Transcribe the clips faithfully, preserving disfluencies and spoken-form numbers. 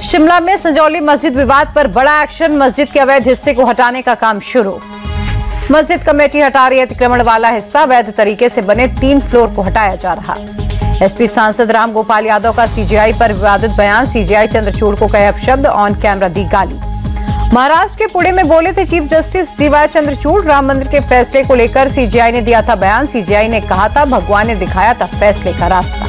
शिमला में संजौली मस्जिद विवाद पर बड़ा एक्शन, मस्जिद के अवैध हिस्से को हटाने का काम शुरू। मस्जिद कमेटी हटा रही अतिक्रमण वाला हिस्सा, वैध तरीके से बने तीन फ्लोर को हटाया जा रहा। एसपी सांसद राम गोपाल यादव का सीजेआई पर विवादित बयान, सीजेआई चंद्रचूड़ को कहे अपशब्द, ऑन कैमरा दी गाली। महाराष्ट्र के पुणे में बोले थे chief justice D Y Chandrachud, Ram मंदिर के फैसले को लेकर सीजेआई ने दिया था बयान, सीजेआई ने कहा था भगवान ने दिखाया था फैसले का रास्ता।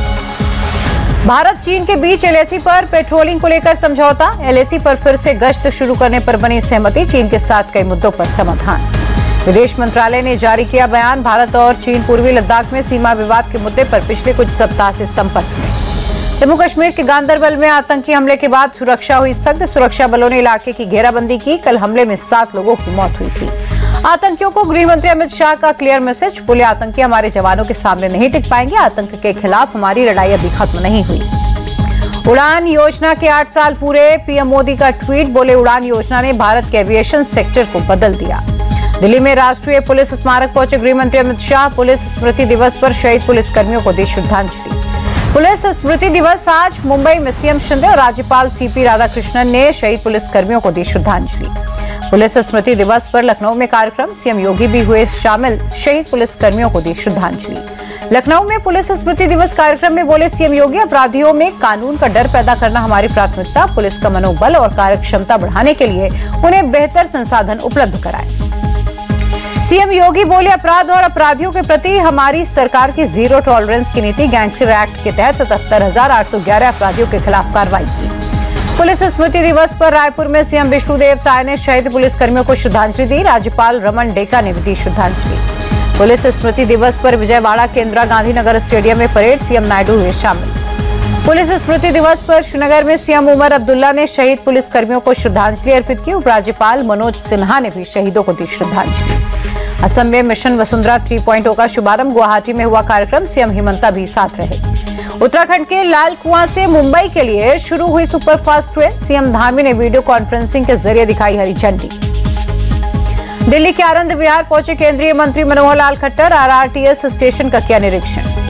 भारत चीन के बीच एलएसी पर पेट्रोलिंग को लेकर समझौता, एलएसी पर फिर से गश्त शुरू करने पर बनी सहमति, चीन के साथ कई मुद्दों पर समाधान। विदेश मंत्रालय ने जारी किया बयान, भारत और चीन पूर्वी लद्दाख में सीमा विवाद के मुद्दे पर पिछले कुछ सप्ताह से संपर्क में। जम्मू कश्मीर के गांदरबल में आतंकी हमले के बाद सुरक्षा हुई सख्त, सुरक्षा बलों ने इलाके की घेराबंदी की, कल हमले में सात लोगों की मौत हुई थी। आतंकियों को गृह मंत्री अमित शाह का क्लियर मैसेज, बोले आतंकी हमारे जवानों के सामने नहीं टिक पाएंगे, आतंक के खिलाफ हमारी लड़ाई अभी खत्म नहीं हुई। उड़ान योजना के आठ साल पूरे, पीएम मोदी का ट्वीट, बोले उड़ान योजना ने भारत के एविएशन सेक्टर को बदल दिया। दिल्ली में राष्ट्रीय पुलिस स्मारक पहुंचे गृह मंत्री अमित शाह, पुलिस स्मृति दिवस पर शहीद पुलिस कर्मियों को दी श्रद्धांजलि। पुलिस स्मृति दिवस आज, मुंबई में सीएम शिंदे और राज्यपाल सीपी राधाकृष्णन ने शहीद पुलिस कर्मियों को दी श्रद्धांजलि। पुलिस स्मृति दिवस पर लखनऊ में कार्यक्रम, सीएम योगी भी हुए शामिल, शहीद पुलिस कर्मियों को दी श्रद्धांजलि। लखनऊ में पुलिस स्मृति दिवस कार्यक्रम में बोले सीएम योगी, अपराधियों में कानून का डर पैदा करना हमारी प्राथमिकता, पुलिस का मनोबल और कार्यक्षमता बढ़ाने के लिए उन्हें बेहतर संसाधन उपलब्ध कराएं। सीएम योगी बोले अपराध और अपराधियों के प्रति हमारी सरकार की जीरो टॉलरेंस की नीति, गैंगस्टर एक्ट के तहत सतहत्तर हजार आठ सौ ग्यारह अपराधियों के खिलाफ कार्रवाई की। पुलिस स्मृति दिवस पर रायपुर में सीएम विष्णुदेव साय ने शहीद पुलिस कर्मियों को श्रद्धांजलि दी, राज्यपाल रमन डेका ने भी दी श्रद्धांजलि। पुलिस स्मृति दिवस पर विजयवाड़ा के इंदिरा गांधी नगर स्टेडियम में परेड, सीएम नायडू हुए शामिल। पुलिस स्मृति दिवस पर श्रीनगर में सीएम उमर अब्दुल्ला ने शहीद पुलिस कर्मियों को श्रद्धांजलि अर्पित की, उपराज्यपाल मनोज सिन्हा ने भी शहीदों को दी श्रद्धांजलि। असम में mission Vasundhara three point O का शुभारंभ, गुवाहाटी में हुआ कार्यक्रम, सीएम हिमंता भी साथ रहे। उत्तराखंड के लाल कुआं से मुंबई के लिए शुरू हुई सुपरफास्ट ट्रेन, सीएम धामी ने वीडियो कॉन्फ्रेंसिंग के जरिए दिखाई हरी झंडी। दिल्ली के आनंद विहार पहुंचे केंद्रीय मंत्री मनोहर लाल खट्टर, आरआरटीएस स्टेशन का किया निरीक्षण।